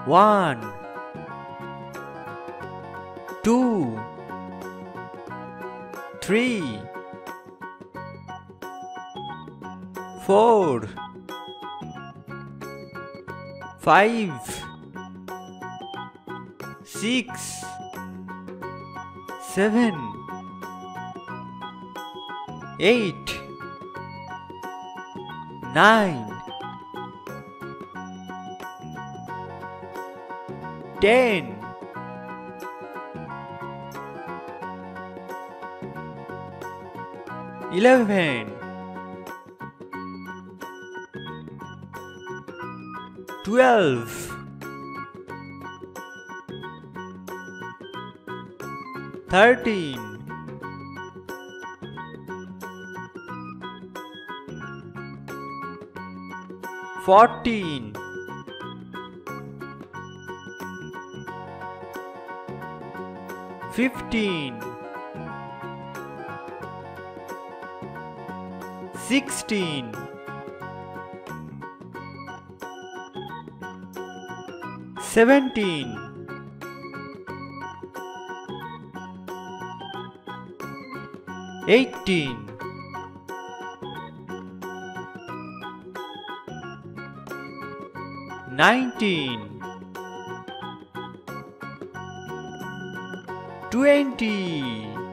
1, 2, 3, 4, 5, 6, 7, 8, 9, 10, 11, 12, 13, 14, 15, 16, 17, 18, 19, 20,